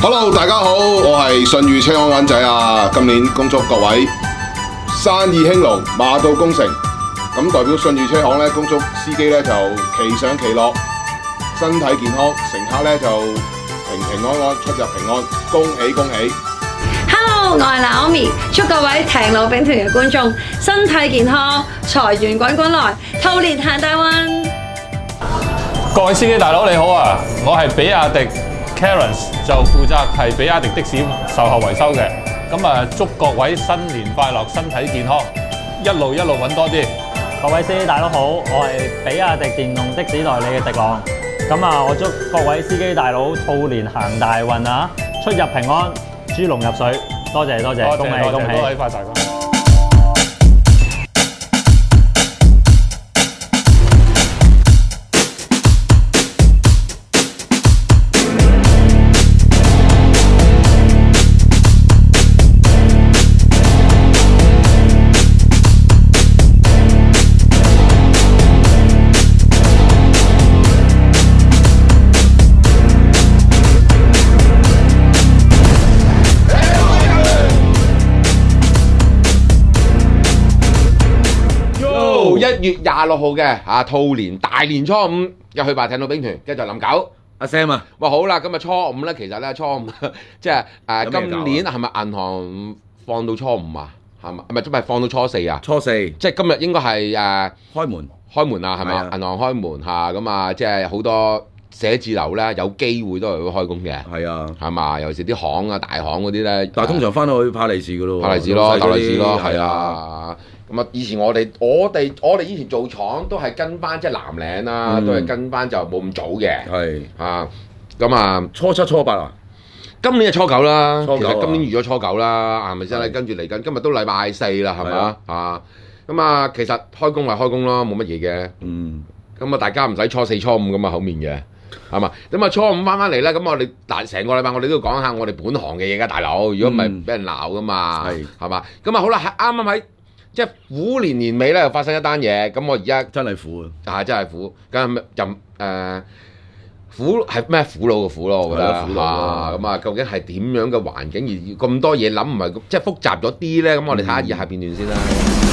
Hello， 大家好，我係信譽車行灣仔啊！今年恭祝各位生意興隆，馬到功成。咁代表信譽車行咧，恭祝司機咧就其上其落，身體健康；乘客咧就平平安安，出入平安，恭喜恭喜 Hello， 我係 Naomi， 祝各位艇佬兵團嘅觀眾身體健康，財源滾滾來，兔年行大運。 各位司機大佬你好啊，我係比亞迪 Clarence， 就負責係比亞迪的士售後維修嘅。咁啊，祝各位新年快樂，身體健康，一路揾多啲。 各位司機大佬好，我係比亞迪電動的士代理嘅迪朗。咁啊，我祝各位司機大佬兔年行大運啊，出入平安，豬籠入水。多謝，恭喜恭喜， 多謝發財。 1月26號嘅兔年大年初五，一去吧艇佬兵團，跟住就林九阿 Sam 啊， 哇好啦，今日初五咧，其實咧初五即係今年係咪銀行放到初五啊？係咪？唔係放到初四啊？ 初四， 即係今日應該係開門啊，係咪啊？銀行開門嚇，咁啊，即係好多寫字樓咧有機會都係會開工嘅。係啊， 係嘛？尤其是啲行啊、大行嗰啲咧， 但係通常翻到去派利是噶咯， 派利是咯，派利是咯，係啊。咁啊！以前我哋以前做廠都係跟翻即係藍領啦，都係跟翻就冇咁早嘅。係啊，咁啊， 初七初八啊， 今年係初九啦。 其實今年預咗初九啦，係咪先？跟住嚟緊，今日都禮拜四啦，係咪啊？咁啊，其實開工咪開工咯，冇乜嘢嘅。咁啊，大家唔使初四初五咁啊口面嘅，係嘛？咁啊，初五翻嚟咧，咁我哋成個禮拜我哋都要講下我哋本行嘅嘢㗎，大佬。如果唔係俾人鬧㗎嘛，係嘛？咁啊好啦，啱啱喺即係虎年年尾咧，又發生一單嘢，咁我而家真係苦啊！ 真係苦，咁苦係咩苦惱嘅苦咯？我覺得咁啊，究竟係點樣嘅環境而咁多嘢諗，唔係即係複雜咗啲咧？咁我哋睇下以下片段先啦。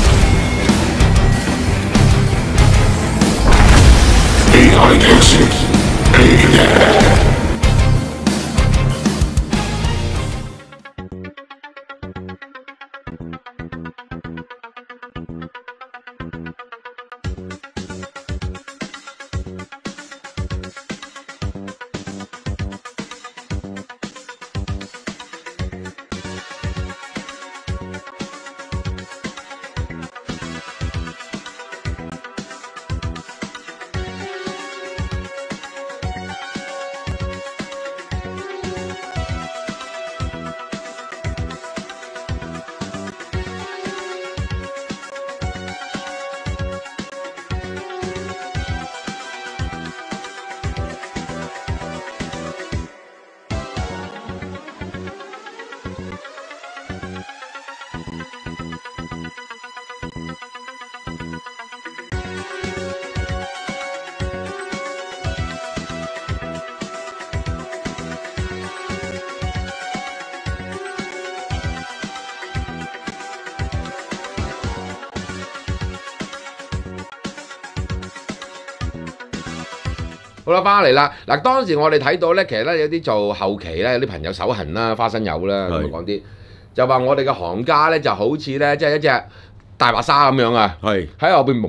好啦，翻嚟啦！嗱，當時我哋睇到咧，其實咧有啲做後期咧，有啲朋友手痕啦、花生友啦，咁講啲就話我哋嘅行家咧就好似咧即係一隻大白鯊咁樣啊，喺後邊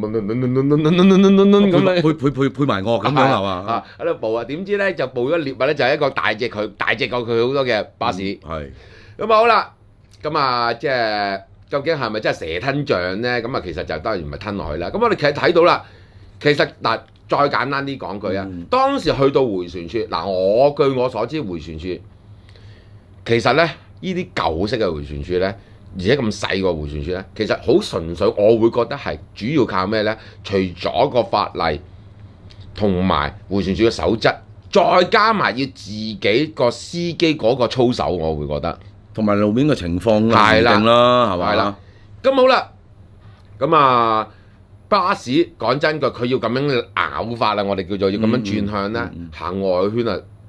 咁配埋樂咁樣係嘛？ 喺度步啊！點知咧就步咗獵物咧就係一個大隻過佢好多嘅巴士。咁啊好啦，咁啊即係究竟係咪真係蛇吞象咧？咁啊其實就當然唔係吞落去啦。咁我哋其實睇到啦，其實嗱。再簡單啲講句啊，當時去到迴旋處，嗱據我所知迴旋處其實咧呢啲舊式嘅迴旋處咧，而且咁細個迴旋處咧，其實好純粹，我會覺得係主要靠咩咧？除咗個法例同埋迴旋處嘅守則，再加埋要自己個司機嗰個操守，我會覺得同埋路面嘅情況係啦，係咪？ 係啦，咁好啦，咁啊。巴士講真句，佢要咁樣咬法啦，我哋叫做要咁樣轉向咧，行外圈啊，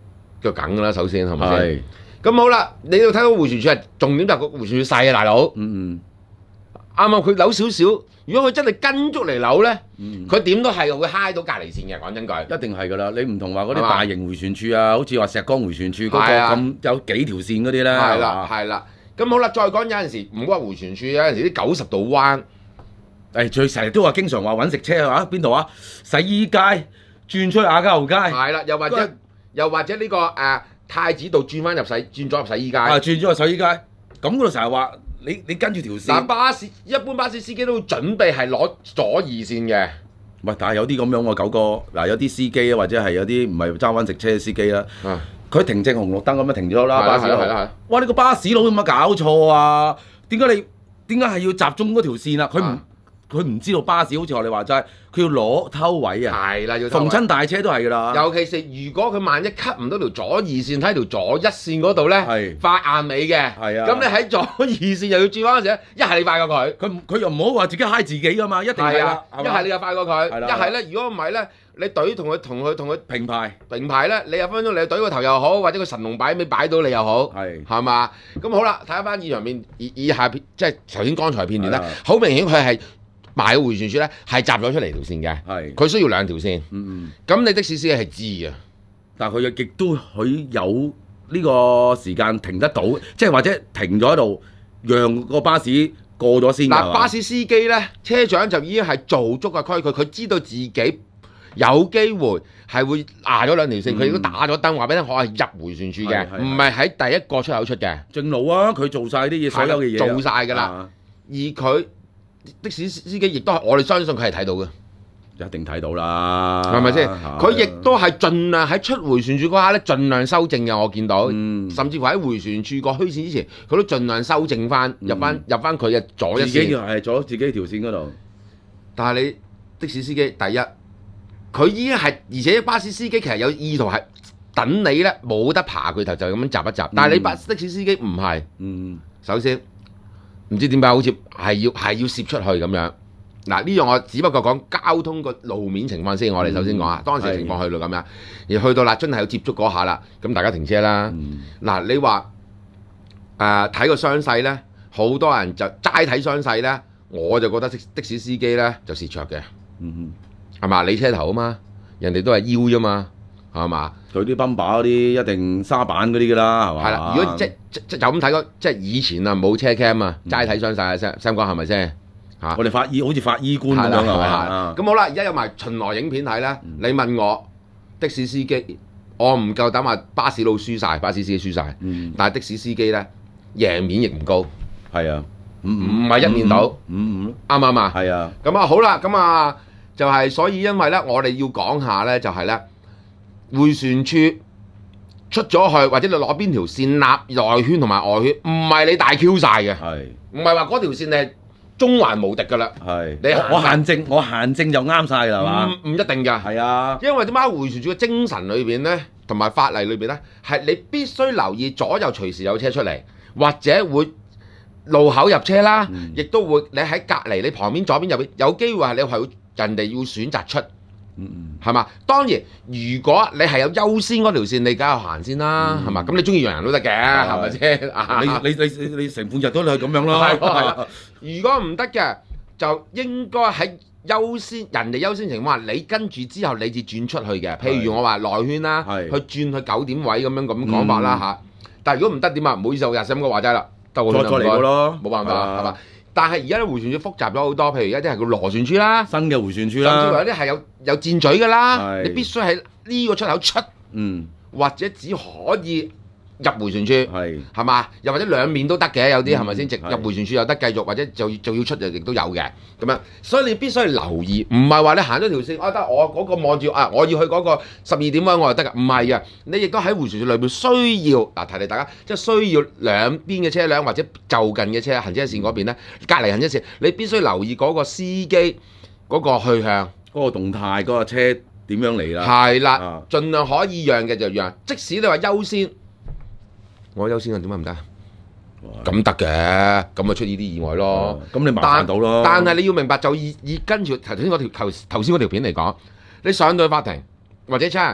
腳梗㗎啦，首先係咪先？咁好啦，你要睇到迴旋處係重點就係個迴旋處細啊，大佬。啱啱佢扭少少，如果佢真係跟足嚟扭咧，佢點都係會揩到隔離線嘅。講真句， 一定係㗎啦。你唔同話嗰啲大型迴旋處啊，好似話石崗迴旋處嗰個咁有幾條線嗰啲咧。 係啦，係啦。咁好啦，再講有陣時唔好話迴旋處，有陣時啲90度彎。 最成日都話經常話揾食車啊，邊度啊？洗衣街轉出亞皆老街。係啦，又或者呢個太子道轉咗入洗衣街。 轉咗入洗衣街，咁嗰度成日話你跟住條線。 嗱，一般巴士司機都會準備係攞左二線嘅。 唔係，但係有啲咁樣喎，九哥。嗱，有啲司機啊，或者係有啲唔係揸揾食車嘅司機啦。佢停正紅綠燈咁樣停咗啦，巴士佬。哇！你個巴士佬有冇搞錯啊？點解係要集中嗰條線啊？佢唔知道巴士好似我哋話齋，佢要攞偷位啊！係啦，要逢親大車都係㗎啦。 尤其是如果佢萬一 cut 唔到條左二線，喺條左一線嗰度咧，發硬尾嘅。係啊。咁你喺左二線又要轉彎嗰時，一係你快過佢， 佢又唔好話自己揩自己㗎嘛，一定係啦。 一係你又快過佢，一係咧，如果唔係咧，你隊同佢平排咧，你有分鐘你隊個頭又好，或者個神龍擺尾擺到你又好，係嘛？咁好啦，睇翻以上面以下即係頭先剛才片段咧，好明顯佢係。埋個迴旋處咧係集咗出嚟條線嘅，佢需要兩條線。咁你的士司機係知嘅， 但係佢亦都佢有呢個時間停得到，即係或者停咗喺度，讓個巴士過咗先。 嗱，巴士司機咧，車長就已經係做足個規矩，佢知道自己有機會係會壓咗兩條線，佢亦都打咗燈，話俾你聽，我係入迴旋處嘅，唔係喺第一個出口出嘅。 正路啊，佢做晒啲嘢，所有嘅嘢做晒㗎啦，而佢。的士司機亦都係我哋相信佢係睇到嘅， 一定睇到啦， 係咪先？佢亦都係盡量喺出迴旋處嗰下咧，盡量修正嘅。我見到，甚至乎喺迴旋處個虛線之前，佢都盡量修正翻，入翻佢嘅左一線。 自己係左自己條線嗰度。 但係你的士司機，第一，佢已經係，而且巴士司機其實有意圖係等你咧，冇得爬佢頭就咁樣閘一閘。但係你的士司機唔係，首先。唔知點解好似係要攝出去咁樣。嗱，呢樣我只不過講交通個路面情況先，我哋首先講下當時情況去到咁樣，而去到啦真係有接觸嗰下啦，咁大家停車啦。嗱，你話睇個傷勢咧，好多人就齋睇傷勢咧，我就覺得的士司機咧就蝕卓嘅，係嘛？你車頭啊嘛，人哋都係腰啫嘛。係嘛？ 佢啲泵把嗰啲一定沙板嗰啲㗎啦，係嘛？ 係啦，如果即就咁睇即係以前啊冇車 cam 啊，齋睇傷勢啊，Sam 哥係咪先？ 我哋好似法醫官咁樣係嘛？ 咁好啦，而家有埋巡邏影片睇啦。你問我的士司機，我唔夠膽話巴士佬輸晒，巴士司機輸晒。但係的士司機咧贏面亦唔高。 係啊， 唔係一面倒。啱唔啱啊？ 係啊。 咁啊好啦，咁啊就係所以因為咧，我哋要講下咧，就係咧。迴旋處出咗去，或者你攞邊條線納內圈同埋外圈，唔係你大 Q 晒嘅，唔係話嗰條線你係中環無敵㗎啦。你我限正就啱晒啦，係嘛？ 唔一定㗎。係啊，因為點解迴旋處嘅精神裏邊咧，同埋法例裏邊咧，係你必須留意左右隨時有車出嚟，或者會路口入車啦，亦都會你喺隔離，你旁邊左邊右邊有機會係你係人哋要選擇出。係嘛？當然，如果你係有優先嗰條線，你梗係行先啦，係嘛？咁你中意讓人都得嘅，係咪先？ 你成半日都係咁樣咯。 如果唔得嘅，就應該喺優先人哋優先情況下，你跟住之後你至轉出去嘅。譬如我話內圈啦，去轉去9點位咁講法啦嚇。但係如果唔得點啊？唔好意思，我Sam哥話齋啦，再嚟過咯，冇辦法係嘛？但係而家啲迴旋處複雜咗好多，譬如而家啲係叫螺旋處啦， 新嘅迴旋處啦， 甚至乎有啲係有箭嘴㗎啦，你必須喺呢個出口出，或者只可以入迴旋處，係嘛？又或者兩面都得嘅，有啲係咪先？直入迴旋處又得繼續，或者就要出就亦都有嘅咁樣。所以你必須係留意，唔係話你行咗條線，得我嗰個望住我要去嗰個12點位我就得㗎，唔係嘅。你亦都喺迴旋處裏邊需要提提大家，即係需要兩邊嘅車輛或者就近嘅車行車線嗰邊咧，隔離行車線，你必須留意嗰個司機嗰個去向、 嗰個動態、嗰個車點樣嚟啦。 係啦，盡量可以讓嘅就讓，即使你話優先。我優先啊，點解唔得？咁得嘅，咁咪出呢啲意外咯。 咁你麻煩到咯。 但係你要明白，就以跟住頭先嗰條片嚟講，你上到去法庭或者差人，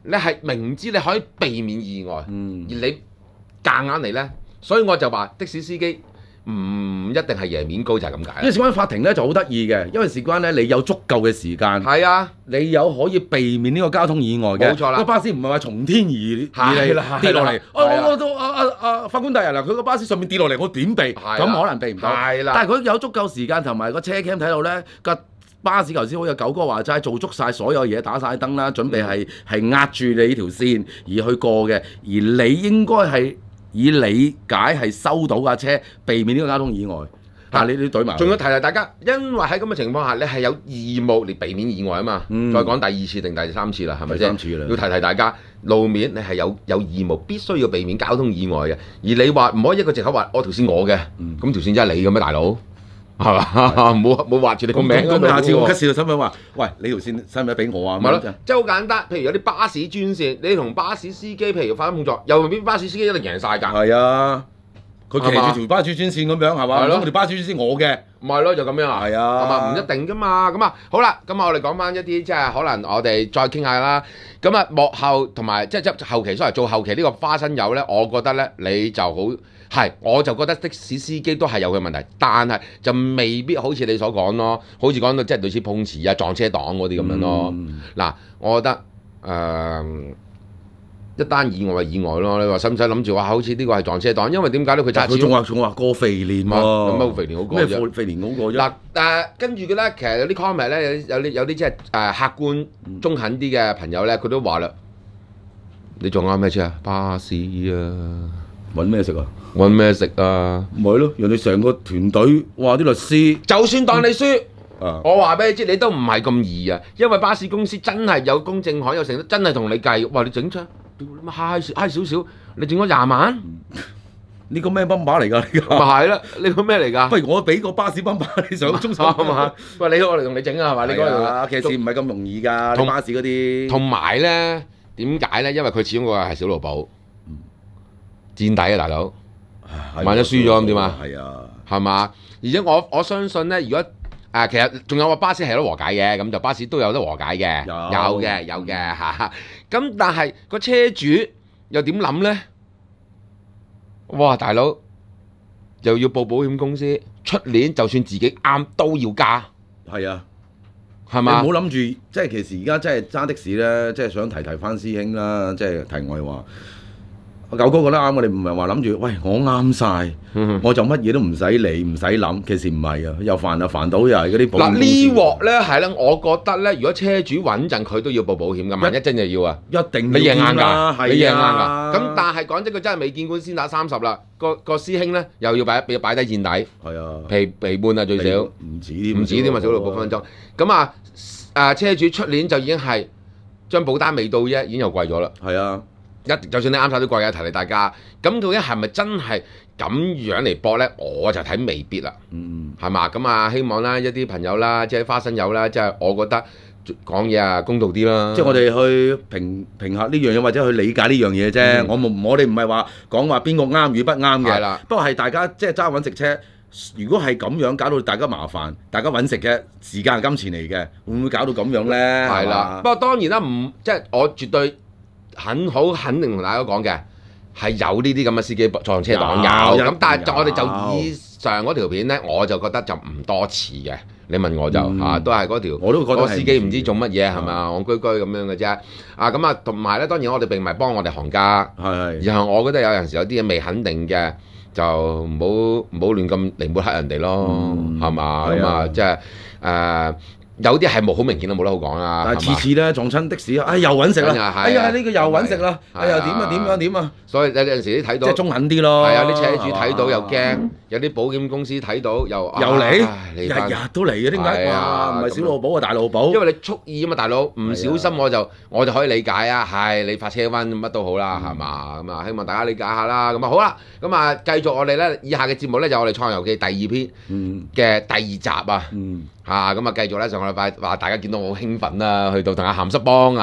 你係明知你可以避免意外，而你夾硬嚟咧，所以我就話的士司機唔一定係贏面高就係咁解。 因為事關法庭咧就好得意嘅，因為事關咧你有足夠嘅時間， 係啊， 你有可以避免呢個交通意外嘅。 冇錯啦， 個巴士唔係話從天而嚟跌落嚟。法官大人嗱，佢個巴士上面跌落嚟，我點避？咁可能避唔到。係啦，但係佢有足夠時間同埋個車 cam 睇到咧個巴士頭先好似九哥話齋，做足晒所有嘢，打晒燈啦，準備係壓住你呢條線而去過嘅，而你應該係以理解係收到架車，避免呢個交通意外。但係你對埋。仲要提提大家，因為喺咁嘅情況下，你係有義務嚟避免意外啊嘛。再講第二次定第三次啦，係咪先？第三次啦。要提提大家，路面你係有義務必須要避免交通意外嘅。而你話唔可以一個藉口話我條線我嘅，咁條線真係你嘅咩，大佬？係嘛？冇畫住你個名咁。 下次我吉士就新聞話：喂，你條線使唔使俾我啊？ 咪咯，即係好簡單。譬如有啲巴士專線，你同巴士司機，譬如發生碰撞，又未必巴士司機一定贏晒㗎。係啊，佢騎住條巴士專線咁樣係嘛？係咯，條巴士專線我嘅，咪咯就咁樣啊。係啊，係嘛？唔一定㗎嘛。咁啊，好啦，咁我哋講翻一啲即係可能我哋再傾下啦。咁啊，幕後同埋即係後期，所謂做後期呢個花生友咧，我覺得咧你就好。係，我就覺得的士司機都係有佢問題，但係就未必好似你所講咯，好似講到即係類似碰瓷啊、撞車黨嗰啲咁樣咯。嗱，我覺得一單意外係意外咯。你話使唔使諗住話好似呢個係撞車黨？因為點解咧？佢揸錢，仲話過肥年喎，有乜肥年好過啫？咩肥年好過啫？嗱跟住嘅咧，其實有啲 comment 咧，有啲即係客觀中肯啲嘅朋友咧，佢都話啦，你撞啱咩車啊？巴士啊！揾咩食啊？揾咩食啊？咪係咯，人哋成個團隊，哇！啲律師，就算當你輸，我話俾你知，你都唔係咁易啊！因為巴士公司真係有公證行有成，真係同你計，哇！你整出嗨少少，你整咗20萬？呢個咩泵把嚟㗎？呢個咪係啦，呢個咩嚟㗎？不如我俾個巴士泵把你上中手啊嘛！喂，你我嚟同你整啊，係嘛？你嗰度其實唔係咁容易㗎，同巴士嗰啲。同埋咧，點解咧？因為佢始終個係小路寶。墊底啊，大佬！萬一輸咗咁點啊？係啊，係嘛？而且我相信咧，如果其實仲有話巴士係有得和解嘅，咁就巴士都有得和解嘅，有嘅嚇。咁但係個車主又點諗咧？哇，大佬又要報保險公司，出年就算自己啱都要加。係啊，係嘛？你唔好諗住，即係其實而家真係揸的士咧，即係想提翻師兄啦，即係題外話。九哥覺得啱，我哋唔係話諗住，喂，我啱晒，我就乜嘢都唔使理，唔使諗。其實唔係啊，又煩啊，煩到又係嗰啲保險公司。嗱呢鑊咧係咧，我覺得咧，如果車主穩陣，佢都要報保險㗎。萬一真係要啊，一定你贏硬㗎，你贏硬㗎。咁但係講真，佢真係未見官先打30啦。個師兄咧又要擺低墊底，係啊，皮半啊最少，唔止添啊，少到6分鐘。咁車主出年就已經係將保單未到啫，已經又貴咗啦。係啊。就算你啱晒都貴嘅，提你大家。咁究竟係咪真係咁樣嚟搏咧？我就睇未必啦。係嘛？咁希望啦，一啲朋友啦，即係花生友啦，即係我覺得講嘢公道啲啦。即係我哋去評下呢樣嘢，或者去理解呢樣嘢啫。我哋唔係話講話邊個啱與不啱嘅。係啦。不過係大家即係揸穩食車，如果係咁樣搞到大家麻煩，大家揾食嘅時間係金錢嚟嘅，會唔會搞到咁樣咧？係啦。不過當然啦，即係我絕對。肯定同大家講嘅係有呢啲咁嘅司機撞車黨有咁，但係我哋就以上嗰條片咧，我就覺得就唔多似嘅。你問我就都係嗰條，我都覺得司機唔知做乜嘢係咪啊，戇居居咁樣嘅啫。咁啊，同埋咧，當然我哋並唔係幫我哋行家，而係我覺得有陣時有啲嘢未肯定嘅，就唔好亂咁嚟抹黑人哋咯，係嘛？咁即係有啲係好明顯都冇得好講啦，但係次次咧撞親的士，又揾食啦，呢個又揾食啦，點啊？所以有陣時啲睇到即係中肯啲咯，係啊，啲車主睇到又驚，有啲保險公司睇到又嚟，日日都嚟嘅，點解？哇，唔係小路寶啊，大路寶，因為你蓄意啊嘛，大佬唔小心我就可以理解啊，係你發車瘟乜都好啦，係嘛？咁希望大家理解下啦。咁好啦，咁繼續我哋咧以下嘅節目咧就我哋創遊記第2篇嘅第2集啊。咁繼續咧上個禮拜話大家見到我好興奮啦，去到同阿鹹濕幫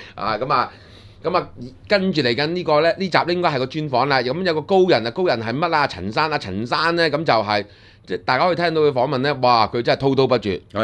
跟住嚟緊呢個咧呢集應該係個專訪啦。咁有個高人係乜啊？陳生咧咁就係即係大家可以聽到佢訪問咧，哇！佢真係滔滔不絕，係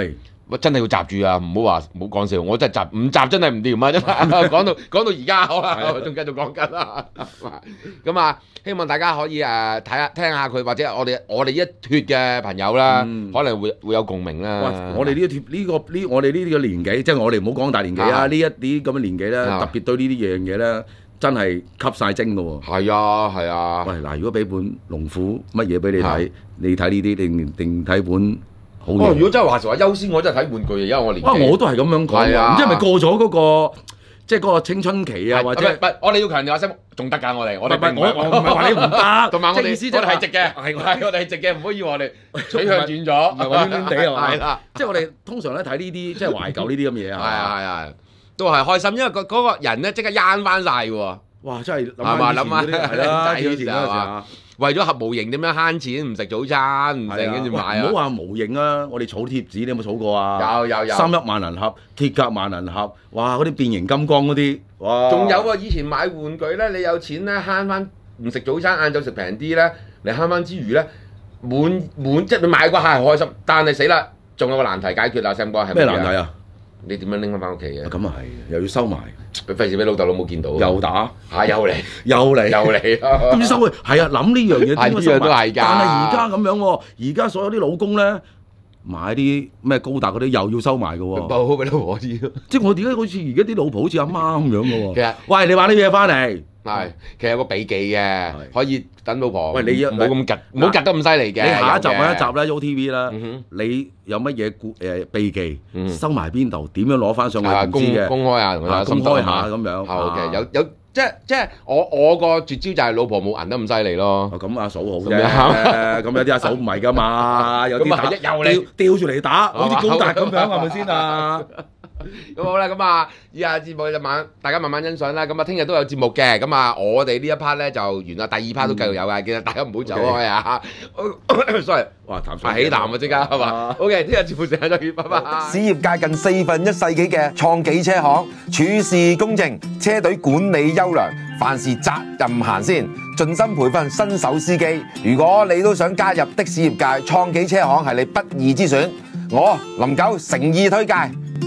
真係要集住啊！唔好講笑，我真係集唔集真係唔掂啊！真係講到而家好啦，仲繼續講緊啦。咁啊，希望大家可以聽下佢，或者我哋一脱嘅朋友啦，可能會有共鳴啦。 我哋呢一脱我哋呢啲嘅年紀，即係我哋唔好講大年紀啊，呢一啲咁嘅年紀咧，特別對呢啲嘢咧，真係吸晒精㗎喎。係啊。喂， 嗱，如果俾本龍虎乜嘢俾你睇，你睇呢啲定睇本？如果真係話優先，我真係睇玩具，因為我年紀我都係咁樣講，唔知係咪過咗嗰個即係嗰個青春期啊，或者唔係我哋要強調下聲，仲得㗎，我哋唔係話你唔得， 同埋我哋意思我哋係直嘅，我哋係直嘅，唔好以為我哋取向轉咗， 唔係話攣攣地係嘛？係啦，即係我哋通常咧睇呢啲即係懷舊呢啲咁嘢啊， 係，都係開心，因為嗰個人咧即刻慳翻晒喎。 哇！真係諗下係啦，以前嗰陣時啊。 為咗合模型點樣慳錢，唔食早餐，唔食跟住買啊！ 唔好話模型啊，我哋儲貼紙，你有冇儲過啊？ 有 3-1萬能盒、鐵甲萬能盒，哇！嗰啲變形金剛嗰啲，哇！ 仲有啊！以前買玩具咧，你有錢咧慳翻，唔食早餐，晏晝食平啲咧，你慳翻之餘咧，滿即係你買嗰下係開心，但係死啦，仲有個難題解決啦，Sam哥係咩難題啊？ 你點樣拎翻屋企嘅？ 咁啊係，又要收埋， 費事俾老豆老母見到。又打嚇，又嚟， 咁要收佢。係啊，諗呢樣嘢點樣收埋？ 但係而家咁樣喎，而家所有啲老公咧買啲咩高達嗰啲又要收埋嘅喎。 報好俾老婆知。 即係我點解好似而家啲老婆好似阿媽咁樣嘅喎？其實，喂，你買啲嘢翻嚟。 係，其實有個秘技嘅，可以等老婆。 喂，你唔好咁趌得咁犀利嘅。 你下一集啦，UTV 啦，你有乜嘢秘技收埋邊度？點樣攞翻上去唔知嘅？ 公開下， 公開下咁樣。 嘅，有即係我個絕招就係老婆冇銀得咁犀利咯。 咁阿嫂好啫，咁有啲阿嫂唔係㗎嘛，有啲打吊住嚟打，好似高達咁樣係咪先啊？ 咁好啦，咁啊，以下節目就大家慢慢欣賞啦。咁啊，聽日都有節目嘅。咁啊，我哋呢一 part 咧就完啦，第二 part 都繼續有嘅。記得大家唔好走開啊！sorry， 哇，起痰啊，即刻係嘛 ？OK， 聽日節目時間再見，拜拜。 史業界近1/4世紀嘅創紀車行，處事公正，車隊管理優良，凡事責任行先，盡心培訓新手司機。如果你都想加入的士業界，創紀車行係你不二之選。我林九誠意推介。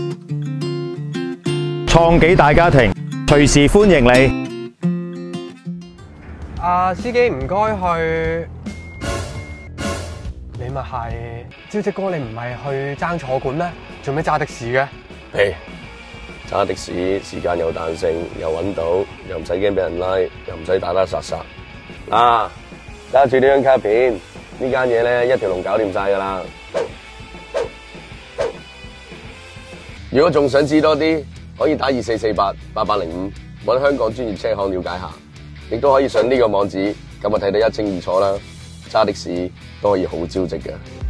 創紀大家庭，隨時歡迎你。 司機唔該去，你咪係招積哥，你唔係去爭坐館咩？做咩揸的士嘅？ 嘿，揸的士時間有彈性，又揾到，又唔使驚俾人拉，又唔使打打殺殺。嗱，揸住呢張卡片，呢間嘢咧一條龍搞掂晒㗎啦。如果仲想知多啲，可以打24488805，揾香港專業車行了解下，亦都可以上呢個網址，咁啊睇得一清二楚啦。揸的士都可以好招積嘅。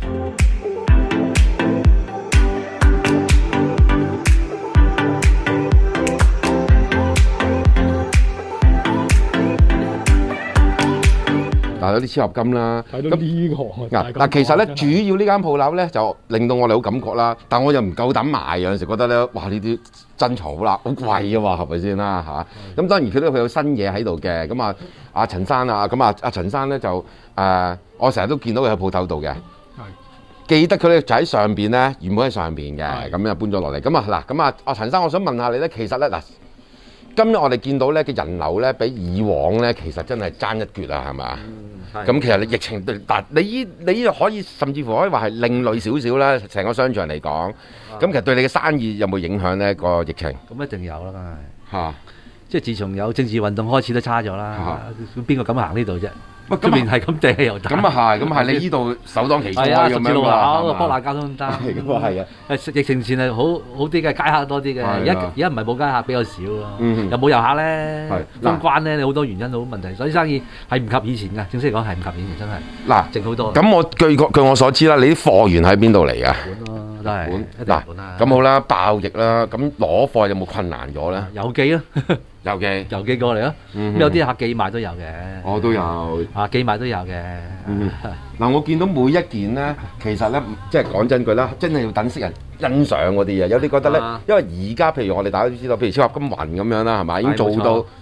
有啲超合金啦， 睇到呢個嗱，其實咧主要呢間鋪頭咧就令到我哋好感覺啦，但我又唔夠膽買，有陣時覺得咧，哇呢啲珍藏好啦，好貴啊嘛，係咪先啦嚇？咁當然佢都有新嘢喺度嘅，咁啊阿陳生啊，咁啊阿陳生咧就我成日都見到佢喺鋪頭度嘅，記得佢咧就喺上邊咧，原本喺上邊嘅，咁又搬咗落嚟，咁啊嗱，咁啊阿陳生，我想問下你咧，其實咧嗱。今日我哋見到咧嘅人流咧，比以往咧其實真係爭一橛啊，係咪啊？咁其實你疫情，但你可以甚至乎可以話係另類少少啦，成個商場嚟講。咁其實對你嘅生意有冇影響咧？個疫情？ 咁一定有啦，梗係嚇！ 即係自從有政治運動開始都差咗啦。邊個敢行呢度啫？出面係咁掟又打。 咁啊係，咁係你呢度首當其衝咁樣路口波爛交通燈。 咁啊係啊！ 疫情前係好啲嘅，街客多啲嘅。而家唔係冇街客，比較少咯。又冇遊客咧，封關咧，好多原因好問題，所以生意係唔及以前㗎。正式嚟講係唔及以前，真係。嗱，剩好多。咁我據我所知啦，你啲貨源喺邊度嚟㗎？ 本咯，都係。 嗱，咁好啦，爆疫啦，咁攞貨有冇困難咗咧？ 郵寄啊！郵寄過嚟咯，咁有啲客寄賣都有嘅。我都有。寄賣都有嘅。 嗱，我見到每一件咧，其實咧，即係講真句啦，真係要等識人欣賞嗰啲嘢。有啲覺得咧，因為而家譬如我哋大家都知道，譬如超合金雲咁樣啦，係咪已經做到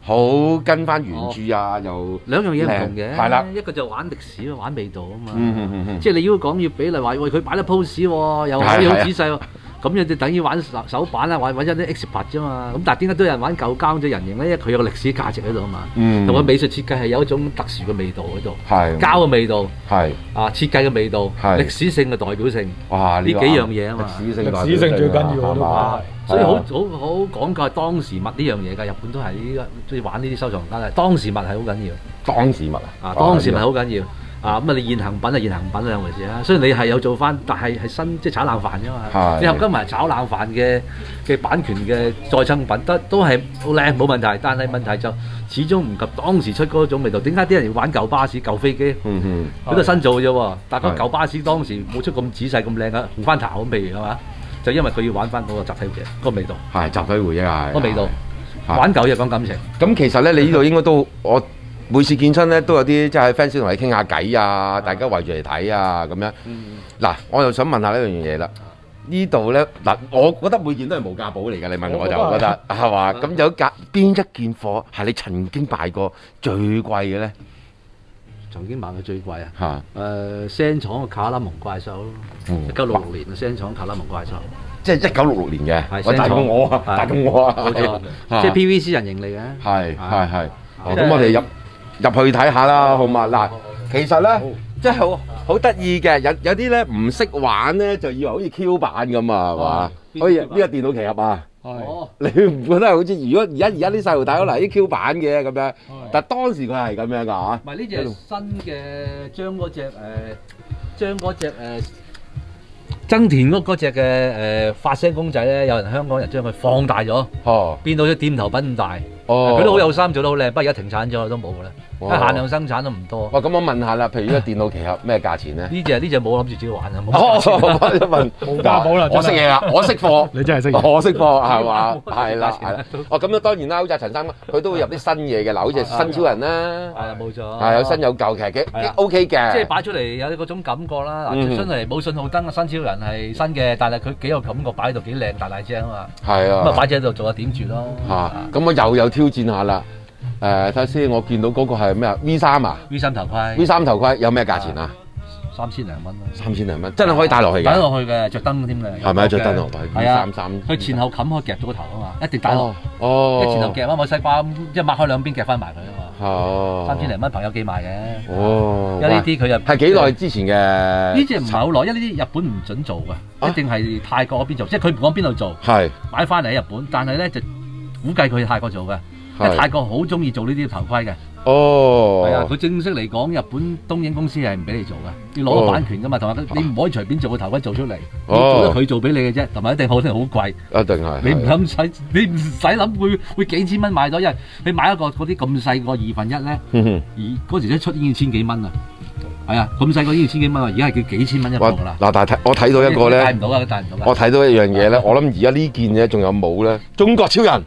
好跟翻原著啊，又兩樣嘢唔同嘅。 係啦， 一個就玩歷史，玩味道啊嘛。即係你要講要比例話，喂佢擺得 pose 喎，又可以好仔細喎。咁你就等於玩手板啦，揾一啲 expert 啫嘛。咁但係點解都有人玩舊膠隻人形咧？因為佢有個歷史價值喺度啊嘛。同個美術設計係有一種特殊嘅味道喺度。膠嘅味道。設計嘅味道。歷史性嘅代表性。哇！呢幾樣嘢啊嘛。 歷史性最緊要係嘛？ 所以好講究係當時物呢樣嘢㗎。日本都係中意玩呢啲收藏家嘅。當時物係好緊要。 當時物當時物好緊要。咁你現行品係現行品兩回事啦。雖然你係有做翻，但係新即係炒冷飯啫嘛。你合金埋炒冷飯嘅版權嘅再生品都係好靚冇問題，但係問題就始終唔及當時出嗰種味道。點解啲人要玩舊巴士、舊飛機？佢都新做嘅啫喎。但係嗰舊巴士當時冇出咁仔細、咁靚嘅紅番頭咁譬如係嘛？就因為佢要玩翻嗰個集體回憶嗰個味道。 係集體回憶啊！ 個味道玩舊嘢講感情。 咁其實咧，你呢度應該都我。每次見親咧都有啲即係 fans 同你傾下偈啊，大家圍住嚟睇啊咁樣。嗱，我又想問下呢樣嘢啦。呢度咧嗱，我覺得每件都係無價寶嚟㗎。你問我就覺得係嘛？咁有邊一件貨係你曾經買過最貴嘅咧？ 曾經買過最貴啊！聲廠嘅卡拉蒙怪獸咯，1966年嘅聲廠卡拉蒙怪獸。 即係1966年嘅，我大過我啊，大過我啊， 冇錯，即係 PVC 人形嚟嘅。 係。咁我哋入去睇下啦，好嘛？嗱，其實咧，即係好得意嘅，有啲咧唔識玩咧，就以為好似 Q 版咁啊，係嘛？可以呢個電腦奇俠啊，你唔覺得好似如果而家啲細路睇可能啲 Q 版嘅咁樣，但係當時佢係咁樣㗎嚇。 唔係呢隻新嘅，將嗰隻增田屋嗰隻嘅發聲公仔咧，有人香港人將佢放大咗，變到隻店頭品咁大。佢都好有心，做得好靚，不過而家停產咗都冇㗎啦。限量生產都唔多。 咁我問下啦，譬如呢個電腦奇俠咩價錢咧？ 呢隻冇諗住自己玩啊！ 我問冇價寶啦，我識嘢啦，我識貨， 你真係識嘢， 我識貨係嘛？係啦。咁樣當然啦，好似陳生佢都會入啲新嘢嘅，嗱，好似新超人啦， 係冇錯， 係有新有舊嘅，OK 嘅。 即係擺出嚟有嗰種感覺啦。嗱，出嚟冇信號燈嘅新超人係新嘅，但係佢幾有感覺，擺喺度幾靚大隻啊嘛。係啊。咁啊擺喺度做下點住咯。 咁我又有挑戰下啦。睇下先，我見到嗰個係咩啊 ？V3啊 ？V3 頭盔。 V3 頭盔有咩價錢啊 ？3000零蚊咯。 3000零蚊，真係可以戴落去嘅。 戴落去嘅，着燈添嘅。 係咪着燈落去？ 係啊。佢前後冚開夾咗個頭啊嘛，一定戴落。一前後夾啊，冇西瓜即係擘開兩邊夾翻埋佢啊嘛。3000零蚊朋友寄賣嘅。因為呢啲佢又係幾耐之前嘅？ 呢隻唔係好耐，因為呢啲日本唔準做嘅，一定係泰國嗰邊做，即係佢唔講邊度做。係。買翻嚟喺日本，但係咧就估計佢泰國做嘅。因為泰國好中意做呢啲頭盔嘅，係啊，佢正式嚟講，日本東映公司係唔俾你做嘅，要攞個版權噶嘛，同埋你唔可以隨便做個頭盔做出嚟，做得佢做俾你嘅啫，同埋一定好貴， 一定係， 你唔使諗會幾千蚊買咗，因為你買一個嗰啲咁細個2/2咧，而嗰時一出已經千幾蚊啦，係啊，咁細個已經千幾蚊啊，而家係叫幾千蚊一個㗎啦。嗱， 但係我睇到一個咧， 戴唔到㗎，戴唔到㗎。我睇到一樣嘢咧，我諗而家呢件嘢仲有冇咧？中國超人。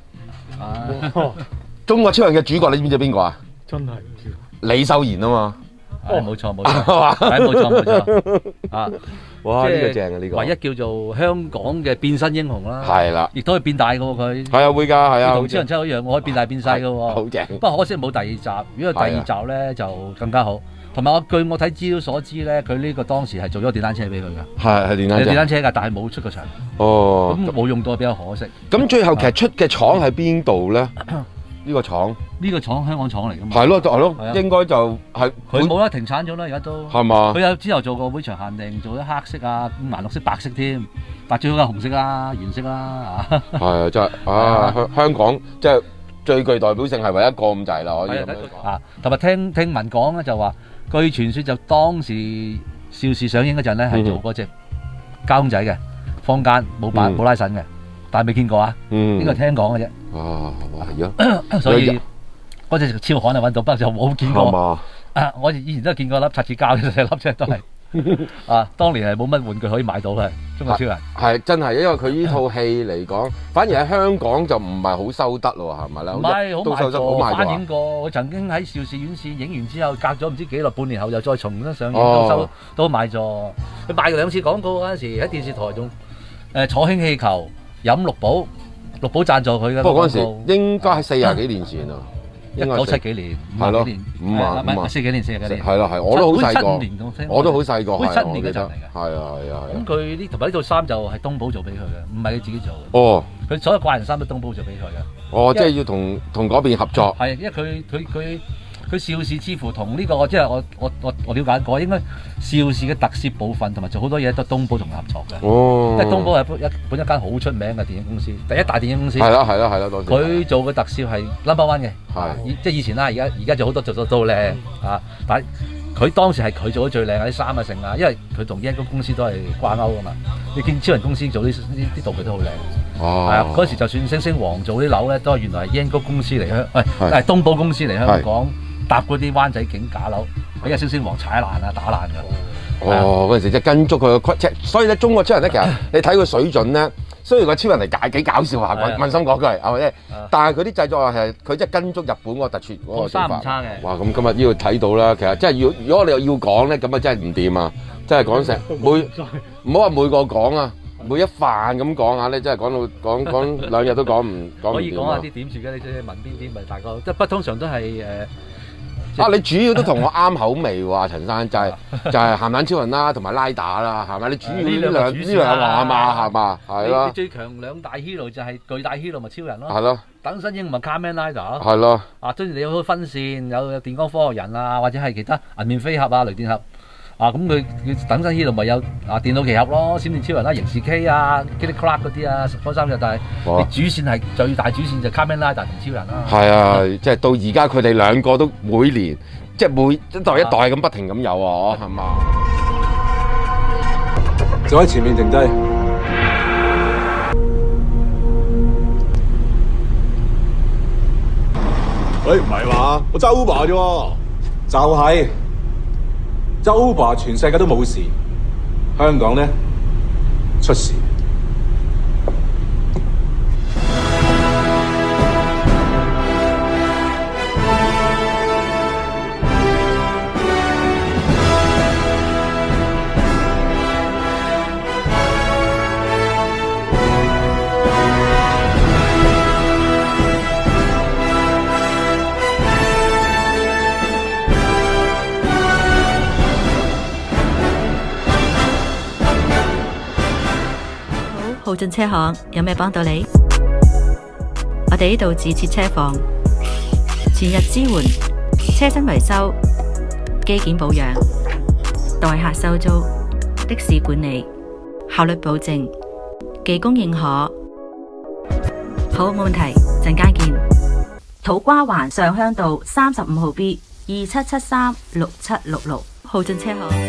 中國超人嘅主角你知唔知邊個啊？ 真係唔知。 李秀賢啊嘛。 冇錯冇錯。啊！ 哇！呢個正啊呢個。 唯一叫做香港嘅變身英雄啦。 係啦。亦都可以變大嘅喎佢。 係啊會㗎係啊。 同超人真係一樣，我可以變大變細嘅喎。 好正。 不過可惜冇第二集，如果第二集咧就更加好。同埋據我睇資料所知咧，佢呢個當時係做咗電單車俾佢㗎。係電單車㗎，但係冇出過場。哦。咁冇用到比較可惜。 咁最後其實出嘅廠喺邊度咧？呢個廠？呢個廠香港廠嚟㗎嘛？ 係咯係咯，應該就係。佢冇得停產咗啦，而家都。係嘛？佢有之後做過會場限定，做咗黑色啊、五顏六色、白色添，但最好係紅色啦、原色啦嚇。係啊，真係啊！香港即係最具代表性係唯一一個咁滯啦，可以咁樣講。 啊，同埋聽聞講咧就話。據傳說就當時邵氏上映嗰陣咧係做嗰隻膠公仔嘅，坊間冇拉繩嘅，但係未見過啊。呢個聽講嘅啫。啊，係啊。所以嗰隻超罕啊揾到，不過就冇見過。我以前都係見過粒擦紙膠嘅細粒啫，都係。當年係冇乜玩具可以買到嘅，中國超人。係真係，因為佢呢套戲嚟講，反而喺香港就唔係好收得咯，係咪咧？ 唔係好賣過，翻映過。佢曾經喺邵氏院線影完之後，隔咗唔知幾耐，半年後又再重新上映，都賣咗。佢賣過2次廣告嗰陣時，喺電視台仲坐氫氣球、飲綠寶贊助佢嘅。 不過嗰陣時應該係40幾年前啊。 1970幾年，50幾年，唔係40幾年，40幾年。 係啦係，我都好細個，我都好細個， 係7年嗰陣嚟嘅。 係啊係啊。 咁佢呢同埋呢套衫就係東寶做俾佢嘅，唔係佢自己做。 哦。 佢所有怪人衫都東寶做俾佢嘅。 哦，即係要同嗰邊合作。 係，因為佢邵氏似乎同呢個即係我了解過，應該邵氏嘅特攝部分同埋做好多嘢都東寶同佢合作嘅。 哦， 因為東寶係本一間好出名嘅電影公司，第一大電影公司。 係啦， 佢做嘅特攝係 No.1 嘅。係。即係以前啦，而家就好多做到靚啊！但係佢當時係佢做得最靚啲衫啊成啊，因為佢同呢間公司都係掛鈎㗎嘛。你見超人公司做啲道具都好靚。哦。係啊，嗰時就算星星王做啲樓咧，都係原來係英谷公司嚟香，係東寶公司嚟香港。搭嗰啲灣仔景假樓，俾阿星星王踩爛啊、打爛㗎。 哦，嗰陣時即係跟足佢個即係，所以咧中國超人咧其實你睇佢水準咧，雖然個超人嚟幾搞笑下，問心講句係咪先？但係佢啲製作係佢即係跟足日本嗰個特殊嗰個做法。 唔差嘅。 哇！咁今日呢度睇到啦，其實即係如果你又要講咧，咁啊真係唔掂啊！真係講成唔好話每個講啊，每一飯咁講下咧，真係講2日都講唔講唔掂。 可以講下啲點住嘅，你問邊啲咪大家即係不通常都係你主要都同我啱口味喎，陳生就係鹹蛋超人啦，同埋拉打啦，係咪？你主要呢兩個啊嘛，係嘛？係咯。 你最強兩大 hero 就係巨大 hero 咪超人咯。 係咯。 等身英咪 Kamen Rider 咯。 係咯。 啊，即係到而家佢哋兩個都每年即係每一代一代咁不停咁有啊，係嘛？ 就喺前面停低。 喂，唔係嘛？我揸 Uber 啫喎。 就係。揸 Uber 全世界都冇事，香港呢出事。 浩進車行有咩幫到你？我哋呢度自設車房，全日支援車身維修、機件保養、代客收租、的士管理，效率保證，技工認可。好，冇問題，陣間見。土瓜灣上鄉道35號 B 27736766，浩進車行。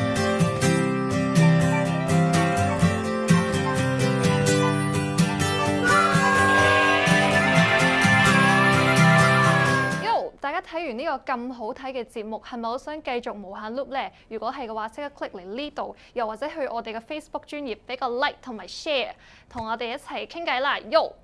睇完呢個咁好睇嘅節目，係咪好想繼續無限 loop 呢？如果係嘅話，即刻 click 嚟呢度，又或者去我哋嘅 Facebook 專頁俾個 like 同埋 share， 同我哋一齊傾偈啦，Yo！